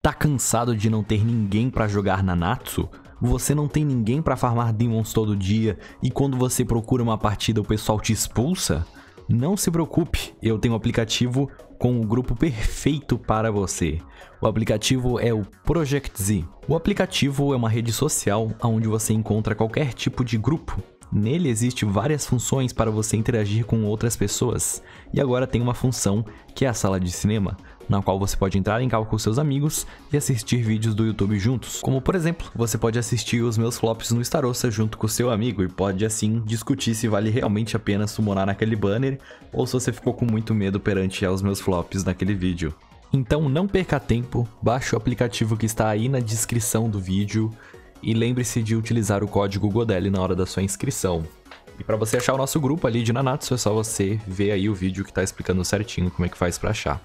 Tá cansado de não ter ninguém pra jogar Nanatsu? Você não tem ninguém pra farmar Demons todo dia e quando você procura uma partida o pessoal te expulsa? Não se preocupe, eu tenho um aplicativo com o grupo perfeito para você. O aplicativo é o Project Z. O aplicativo é uma rede social onde você encontra qualquer tipo de grupo. Nele existe várias funções para você interagir com outras pessoas. E agora tem uma função que é a sala de cinema, na qual você pode entrar em call com seus amigos e assistir vídeos do YouTube juntos. Como por exemplo, você pode assistir os meus flops no Starossa junto com seu amigo e pode assim discutir se vale realmente a pena summonar naquele banner ou se você ficou com muito medo perante aos meus flops naquele vídeo. Então não perca tempo, baixe o aplicativo que está aí na descrição do vídeo e lembre-se de utilizar o código GODELI na hora da sua inscrição. E para você achar o nosso grupo ali de Nanatsu é só você ver aí o vídeo que está explicando certinho como é que faz para achar.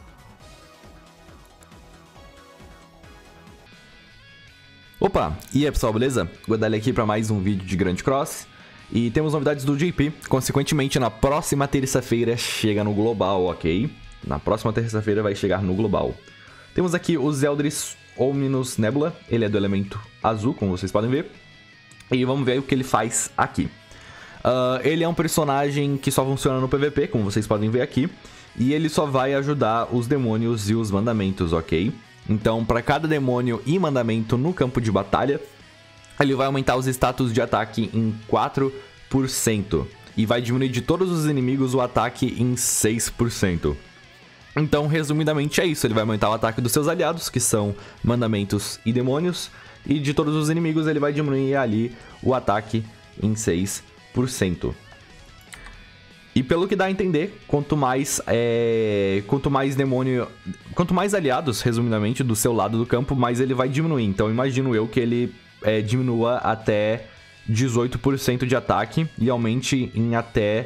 Opa, e aí pessoal, beleza? Godeli aqui para mais um vídeo de Grand Cross. E temos novidades do JP, consequentemente na próxima terça-feira chega no Global, ok? Na próxima terça-feira vai chegar no Global. Temos aqui o Zeldris Omnus Nebula, ele é do elemento azul, como vocês podem ver. E vamos ver o que ele faz aqui. Ele é um personagem que só funciona no PVP, como vocês podem ver aqui. E ele só vai ajudar os demônios e os mandamentos, ok? Então, para cada demônio e mandamento no campo de batalha, ele vai aumentar os status de ataque em 4% e vai diminuir de todos os inimigos o ataque em 6%. Então, resumidamente é isso, ele vai aumentar o ataque dos seus aliados, que são mandamentos e demônios, e de todos os inimigos ele vai diminuir ali o ataque em 6%. E pelo que dá a entender, quanto mais demônio, quanto mais aliados, resumidamente, do seu lado do campo, mais ele vai diminuir. Então imagino eu que ele diminua até 18% de ataque e aumente em até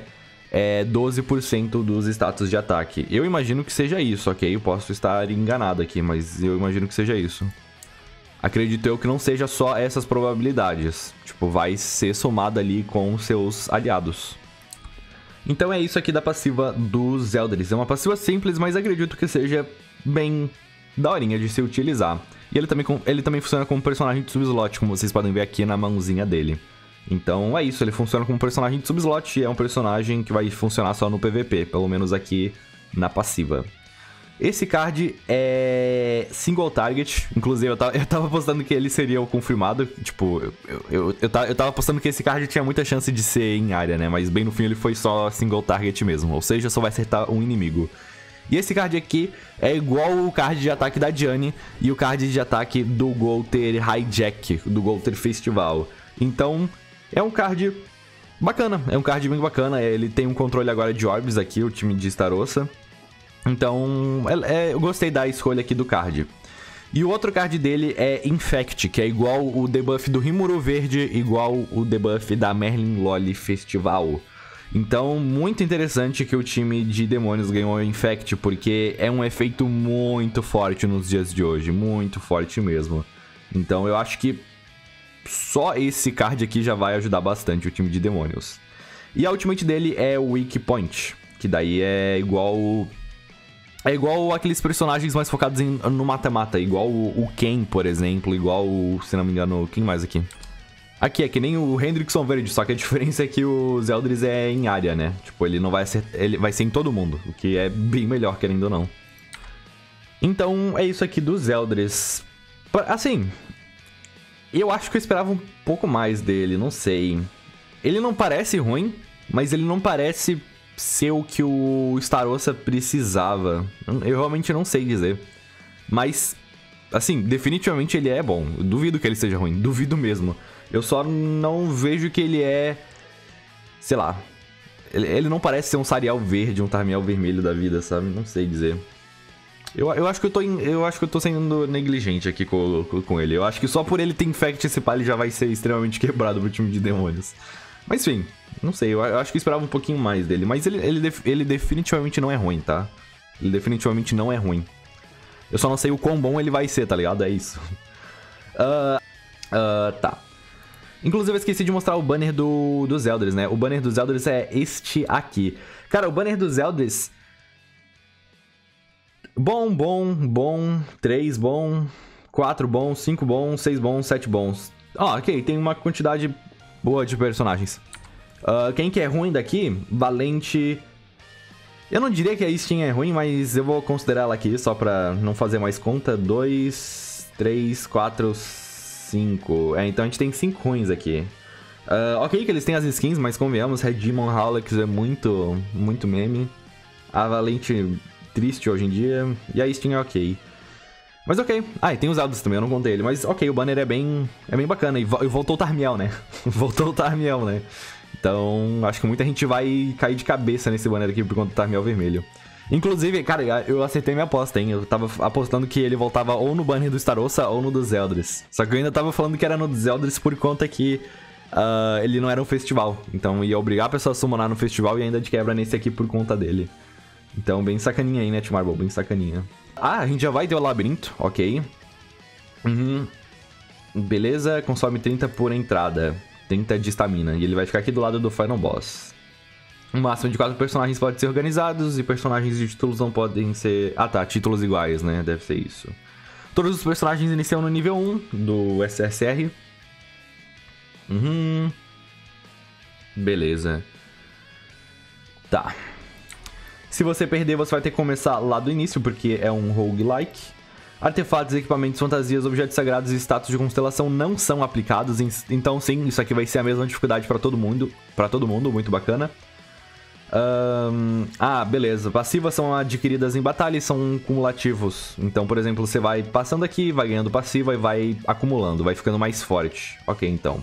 12% dos status de ataque. Eu imagino que seja isso, ok? Eu posso estar enganado aqui, mas eu imagino que seja isso. Acredito eu que não seja só essas probabilidades. Tipo, vai ser somado ali com seus aliados. Então é isso aqui da passiva do Zeldris. É uma passiva simples, mas acredito que seja bem daorinha de se utilizar. E ele também funciona como personagem de subslot, como vocês podem ver aqui na mãozinha dele. Então é isso, ele funciona como personagem de subslot e é um personagem que vai funcionar só no PVP, pelo menos aqui na passiva. Esse card é single target, inclusive eu tava postando que ele seria o confirmado, tipo, eu tava postando que esse card tinha muita chance de ser em área, né, mas bem no fim ele foi só single target mesmo, ou seja, só vai acertar um inimigo. E esse card aqui é igual o card de ataque da Diane e o card de ataque do Golter Hijack, do Golter Festival. Então, é um card bacana, é um card bem bacana, ele tem um controle agora de orbs aqui, o time de Starossa. Então, eu gostei da escolha aqui do card. E o outro card dele é Infect, que é igual o debuff do Rimuru Verde, igual o debuff da Merlin Loli Festival. Então, muito interessante que o time de demônios ganhou Infect, porque é um efeito muito forte nos dias de hoje, muito forte mesmo. Então, eu acho que só esse card aqui já vai ajudar bastante o time de demônios. E a ultimate dele é o Weak Point, que daí é igual aqueles personagens mais focados no mata-mata, igual o Ken, por exemplo, igual o, se não me engano, quem mais aqui? Aqui é que nem o Hendrickson Verde, só que a diferença é que o Zeldris é em área, né? Tipo, ele não vai ser, ele vai ser em todo mundo, o que é bem melhor, querendo ou não. Então, é isso aqui do Zeldris. Assim, eu acho que eu esperava um pouco mais dele, não sei. Ele não parece ruim, mas ele não parece ser o que o Starossa precisava. Eu realmente não sei dizer. Mas, assim, definitivamente ele é bom. Eu duvido que ele seja ruim, duvido mesmo. Eu só não vejo que ele é... sei lá. Ele não parece ser um Sariel verde, um Tarmiel vermelho da vida, sabe? Não sei dizer. Eu acho que eu tô sendo negligente aqui com ele. Eu acho que só por ele ter Infect esse pá, ele já vai ser extremamente quebrado pro time de demônios. Mas enfim, não sei, eu acho que eu esperava um pouquinho mais dele. Mas ele definitivamente não é ruim, tá? Ele definitivamente não é ruim. Eu só não sei o quão bom ele vai ser, tá ligado? É isso. Tá. Inclusive eu esqueci de mostrar o banner do Zeldris, né? O banner do Zeldris é este aqui. Cara, o banner do Zeldris Bom, bom, bom, 3 bom, 4 bom, 5 bom, 6 bom, 7 bons. Ok, tem uma quantidade boa de personagens. Quem que é ruim daqui? Valente... Eu não diria que a Steam é ruim, mas eu vou considerar ela aqui só pra não fazer mais conta. 2, 3, 4, 5... então a gente tem 5 ruins aqui. Ok que eles têm as skins, mas convenhamos, Red Demon Howlex é muito meme. A Valente triste hoje em dia, e a Steam é ok. Mas ok. E tem os Eldos também, eu não contei ele. Mas ok, o banner é bem bacana. E voltou o Tarmiel, né? Voltou o Tarmiel, né? Então, acho que muita gente vai cair de cabeça nesse banner aqui por conta do Tarmiel vermelho. Inclusive, cara, eu acertei minha aposta, hein? Eu tava apostando que ele voltava ou no banner do Starossa ou no dos Eldris. Só que eu ainda tava falando que era no dos Eldris por conta que ele não era um festival. Então ia obrigar a pessoa a summonar no festival e ainda de quebra nesse aqui por conta dele. Então, bem sacaninha aí, né, Marble? Bem sacaninha. A gente já vai ter o labirinto, ok. Beleza, consome 30 por entrada. 30 de estamina. E ele vai ficar aqui do lado do Final Boss. Um máximo de 4 personagens podem ser organizados. E personagens de títulos não podem ser... títulos iguais, né? Deve ser isso. Todos os personagens iniciam no nível 1 do SSR. Beleza. Tá. Se você perder, você vai ter que começar lá do início, porque é um roguelike. Artefatos, equipamentos, fantasias, objetos sagrados e status de constelação não são aplicados. Então sim, isso aqui vai ser a mesma dificuldade pra todo mundo. Muito bacana. Beleza. Passivas são adquiridas em batalha e são cumulativos. Então, por exemplo, você vai passando aqui, vai ganhando passiva e vai acumulando, vai ficando mais forte. Ok, então.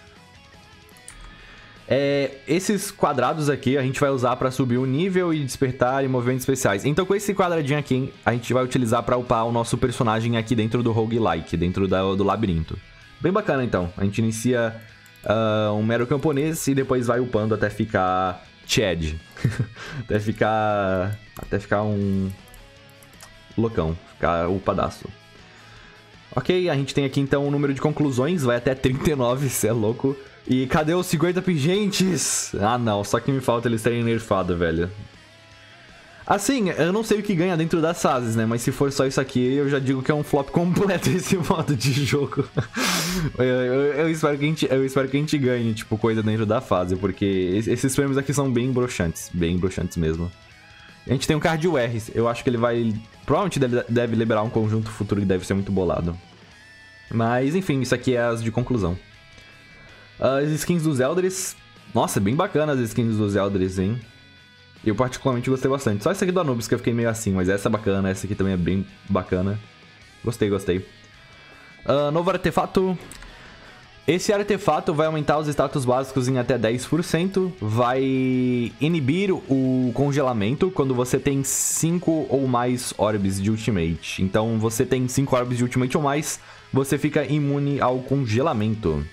Esses quadrados aqui a gente vai usar pra subir o nível e despertar e movimentos especiais. Então com esse quadradinho aqui, a gente vai utilizar pra upar o nosso personagem aqui dentro do roguelike, dentro do labirinto. Bem bacana então, a gente inicia um mero camponês e depois vai upando até ficar Chad. até ficar um loucão, ficar upadaço. Ok, a gente tem aqui então o número de conclusões, vai até 39, cê é louco. E cadê os 50 pingentes? Não, só que me falta eles terem nerfado, velho. Assim, eu não sei o que ganha dentro das fases, né? Mas se for só isso aqui, eu já digo que é um flop completo esse modo de jogo. eu espero que a gente ganhe, tipo, coisa dentro da fase, porque esses prêmios aqui são bem broxantes mesmo. A gente tem um card UR, eu acho que ele vai... Provavelmente deve liberar um conjunto futuro que deve ser muito bolado. Mas, enfim, isso aqui é as de conclusão. As skins dos Eldris. Nossa, bem bacana as skins dos Eldris, hein? Eu particularmente gostei bastante. Só essa aqui do Anubis que eu fiquei meio assim, mas essa é bacana, essa aqui também é bem bacana. Gostei. Novo artefato. Esse artefato vai aumentar os status básicos em até 10%. Vai inibir o congelamento quando você tem 5 ou mais orbes de ultimate. Então, você tem 5 orbes de ultimate ou mais, você fica imune ao congelamento.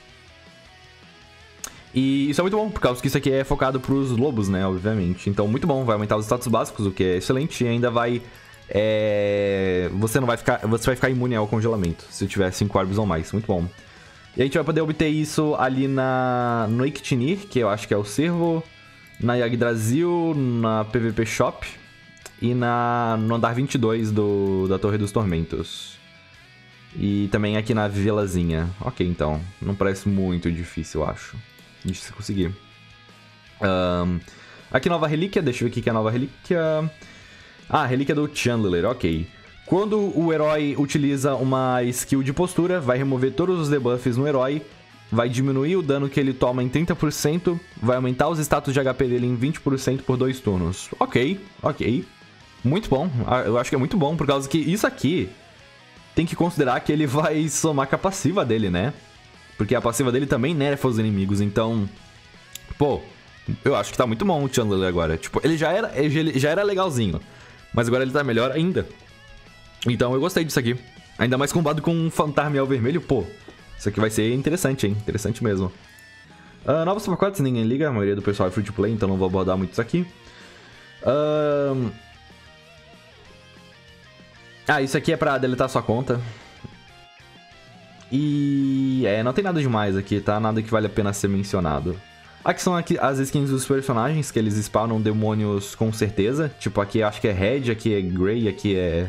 E isso é muito bom, por causa que isso aqui é focado pros lobos, né, obviamente. Então, muito bom, vai aumentar os status básicos, o que é excelente. E ainda vai... Você vai ficar imune ao congelamento, se tiver 5 orbes ou mais, muito bom. E a gente vai poder obter isso ali no Iktinir, que eu acho que é o servo, na Yggdrasil, na PVP Shop e no andar 22 da Torre dos Tormentos. E também aqui na vilazinha. Ok, então, não parece muito difícil, eu acho. De se conseguir. Aqui nova relíquia, deixa eu ver o que é a nova relíquia. Relíquia do Chandler, ok. Quando o herói utiliza uma skill de postura, vai remover todos os debuffs no herói, vai diminuir o dano que ele toma em 30%, vai aumentar os status de HP dele em 20% por 2 turnos. Ok. Muito bom, eu acho que é muito bom, por causa que isso aqui tem que considerar que ele vai somar com a passiva dele, né? Porque a passiva dele também nerfa os inimigos, então... Pô, eu acho que tá muito bom o Chandler agora. Tipo, ele já era legalzinho, mas agora ele tá melhor ainda. Então eu gostei disso aqui. Ainda mais combado com um Fantarmiel vermelho, pô. Isso aqui vai ser interessante, hein? Interessante mesmo. Novos pacotes, ninguém liga. A maioria do pessoal é free to play, então não vou abordar muito isso aqui. Isso aqui é pra deletar sua conta. E... não tem nada demais aqui, tá? Nada que vale a pena ser mencionado. Aqui são as skins dos personagens, que eles spawnam demônios com certeza. Tipo, aqui acho que é Red, aqui é Grey, aqui é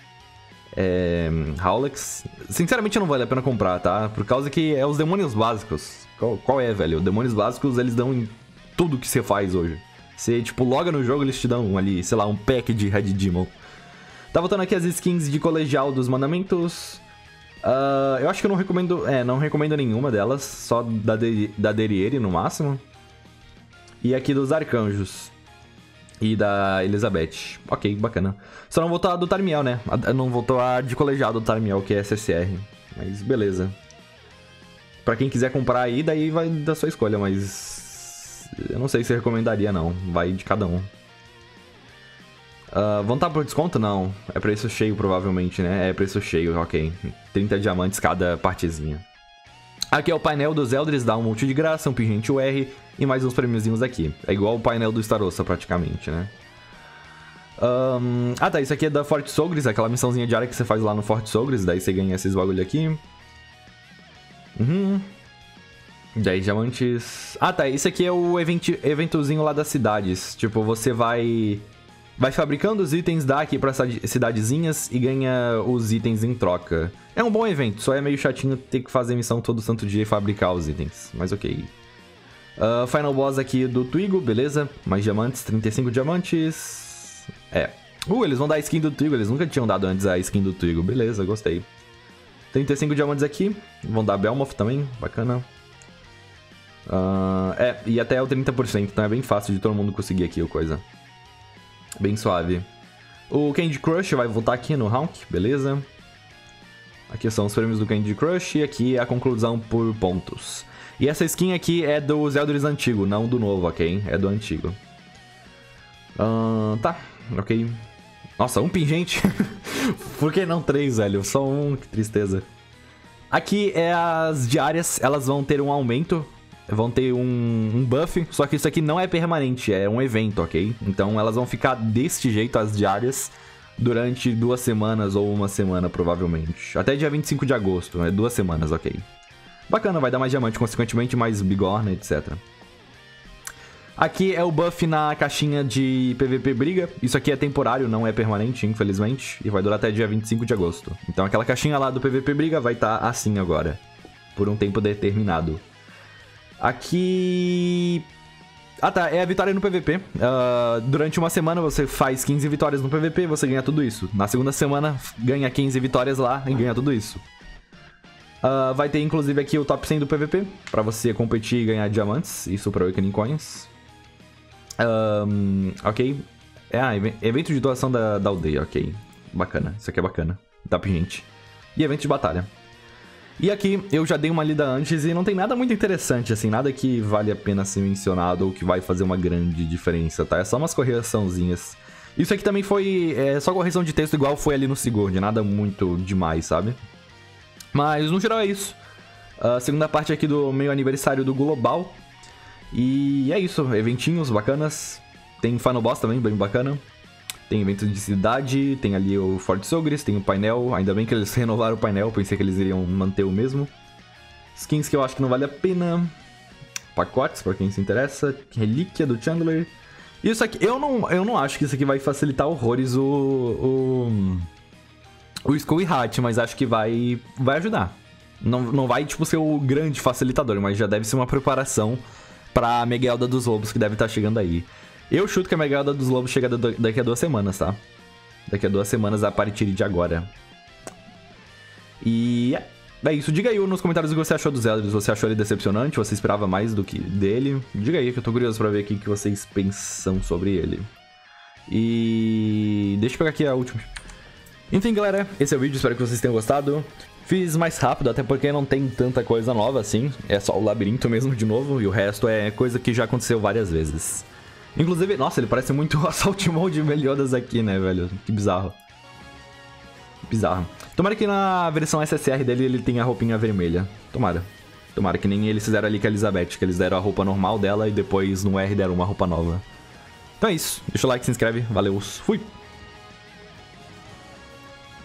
Howlex. Sinceramente não vale a pena comprar, tá? Por causa que é os demônios básicos. Qual é, velho? Os demônios básicos, eles dão em tudo que você faz hoje. Você, tipo, loga no jogo, eles te dão ali, sei lá, um pack de Red Demon. Tá voltando aqui as skins de colegial dos mandamentos. Eu acho que eu não recomendo... não recomendo nenhuma delas. Só da Deriere, no máximo. E aqui dos arcanjos. E da Elizabeth. Ok, bacana. Só não voltou a do Tarmiel, né? Não voltou a de colegial do Tarmiel, que é SSR. Mas beleza. Pra quem quiser comprar aí, daí vai da sua escolha, mas... eu não sei se eu recomendaria, não. Vai de cada um. Vão estar por desconto? Não. É preço cheio, provavelmente, né? É preço cheio, ok. 30 diamantes cada partezinha. Aqui é o painel dos Eldris, dá um monte de graça, um pingente UR e mais uns prêmiozinhos aqui. É igual o painel do Starossa, praticamente, né? Tá, isso aqui é da Fort Sogris, aquela missãozinha diária que você faz lá no Fort Sogris, daí você ganha esses bagulho aqui. 10 diamantes. Tá, isso aqui é o eventozinho lá das cidades. Tipo, você vai fabricando os itens daqui pra cidadezinhas e ganha os itens em troca. É um bom evento, só é meio chatinho ter que fazer missão todo santo dia e fabricar os itens, mas ok. Final boss aqui do Twigo, beleza. Mais diamantes, 35 diamantes. Eles vão dar a skin do Twigo, eles nunca tinham dado antes a skin do Twigo, beleza, gostei. 35 diamantes aqui, vão dar Belmoth também, bacana. E até o 30%, então é bem fácil de todo mundo conseguir aqui o coisa. Bem suave. O Candy Crush vai voltar aqui no Honk, beleza. Aqui são os prêmios do Candy Crush e aqui é a conclusão por pontos. E essa skin aqui é do Eldris antigo, não do novo, ok? É do antigo. Tá, ok. Nossa, um pingente. Por que não 3, velho? Só um, que tristeza. Aqui é as diárias, elas vão ter um aumento. Vão ter um buff, só que isso aqui não é permanente, é um evento, ok? Então elas vão ficar deste jeito, as diárias, durante 2 semanas ou 1 semana, provavelmente. Até dia 25 de agosto, 2 semanas, ok. Bacana, vai dar mais diamante, consequentemente mais bigorna, etc. Aqui é o buff na caixinha de PVP briga. Isso aqui é temporário, não é permanente, infelizmente. E vai durar até dia 25 de agosto. Então aquela caixinha lá do PVP briga vai estar assim agora. Por um tempo determinado. Aqui... tá, é a vitória no PVP. Durante 1 semana você faz 15 vitórias no PVP, você ganha tudo isso. Na segunda semana, ganha 15 vitórias lá e ganha tudo isso. Vai ter inclusive aqui o top 100 do PVP, pra você competir e ganhar diamantes, isso para Awakening Coins. Ok. Evento de doação da aldeia, ok. Bacana, isso aqui é bacana. Top gente. E evento de batalha. E aqui eu já dei uma lida antes e não tem nada muito interessante, assim, nada que vale a pena ser mencionado ou que vai fazer uma grande diferença, tá? É só umas correçãozinhas. Isso aqui também foi só correção de texto igual foi ali no Sigurd, nada muito demais, sabe? Mas no geral é isso. Segunda parte aqui do meio aniversário do Global. E é isso, eventinhos bacanas. Tem Final Boss também, bem bacana. Tem eventos de cidade, tem ali o Fort Sogris, tem o painel. Ainda bem que eles renovaram o painel, pensei que eles iriam manter o mesmo. Skins que eu acho que não vale a pena. Pacotes, pra quem se interessa. Relíquia do Chandler. Isso aqui, eu não acho que isso aqui vai facilitar horrores o Skull e Hat, mas acho que vai ajudar. Não vai, tipo, ser o grande facilitador, mas já deve ser uma preparação pra Megalda dos Lobos, que deve estar chegando aí. Eu chuto que a Megalda dos Lobos chega daqui a 2 semanas, tá? Daqui a 2 semanas a partir de agora. E é isso. Diga aí nos comentários o que você achou dos Eldris. Você achou ele decepcionante? Você esperava mais do que dele? Diga aí que eu tô curioso pra ver o que vocês pensam sobre ele. E deixa eu pegar aqui a última. Enfim, galera, esse é o vídeo. Espero que vocês tenham gostado. Fiz mais rápido, até porque não tem tanta coisa nova assim. É só o labirinto mesmo de novo. E o resto é coisa que já aconteceu várias vezes. Inclusive, nossa, ele parece muito o Assault Mode Meliodas aqui, né, velho? Que bizarro. Bizarro. Tomara que na versão SSR dele ele tenha a roupinha vermelha. Tomara. Tomara que nem eles fizeram ali com a Elizabeth, que eles deram a roupa normal dela e depois no R deram uma roupa nova. Então é isso. Deixa o like, se inscreve. Valeu. Fui!